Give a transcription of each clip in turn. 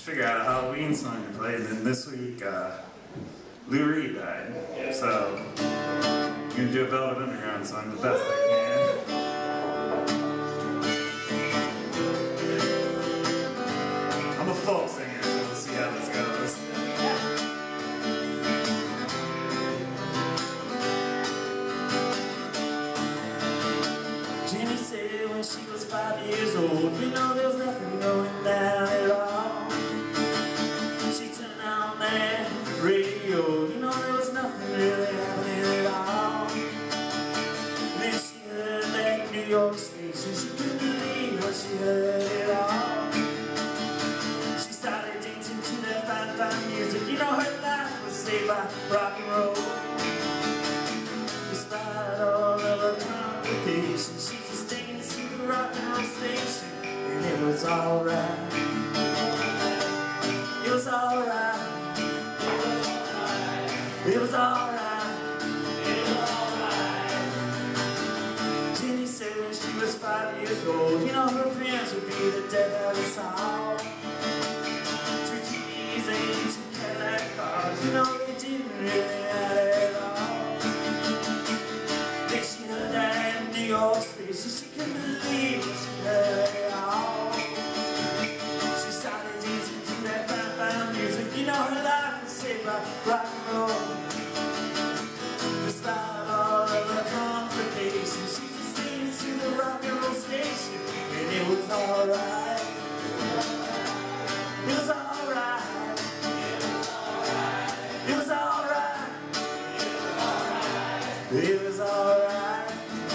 figure out a Halloween song to play, and then this week, Lou Reed died. So, I'm gonna do a Velvet Underground song the best I can. I'm a folk singer, so we'll see how this goes. Jenny said when she was 5 years old, you know there was nothing going down at all. She turned on that radio, you know there was nothing really happening at all. Then she heard that New York station, she couldn't believe what she heard at all. She started dancing to that fine, fine music, you know her life was saved by rock and roll. Despite all of her complications, she just danced to the rock and roll station, and it was alright. It was alright. It was alright. It was alright. Jenny said when she was 5 years old, you know her friends would be the death of us all. 2 TVs and 2 Cadillac cars, you know they didn't really matter at all. Then she heard that New York station, she couldn't believe what she heard at all. She started dancing to that fine, fine music, you know her life was saved by rock and roll. Despite all of her complications, she just danced to the rock and roll station, and it was alright. It was alright. It was alright. It was alright.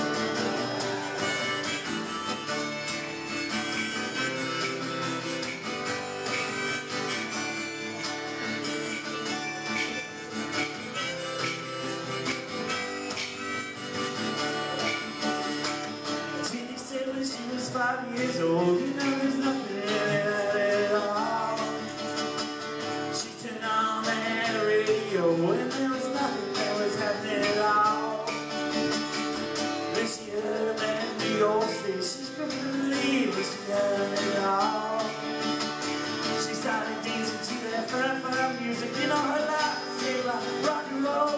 Jenny said when she was 5 years old, you know there's nothing really at all. She turned on that radio, and there was nothing that was happening at all. Then she heard that New York station, she couldn't believe what she heard at all. She started dancing to that fine, fine music, you know her life was saved by rock and roll.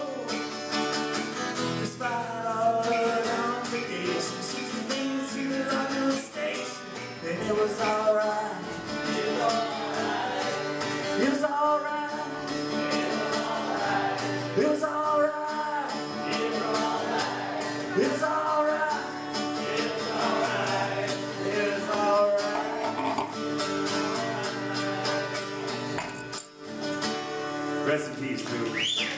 Despite all her complications, she just danced to the rock and roll station, and it was alright. It was alright. It was alright. It was alright. It was alright. It was alright. It was alright. It was alright. Rest in peace, Lou.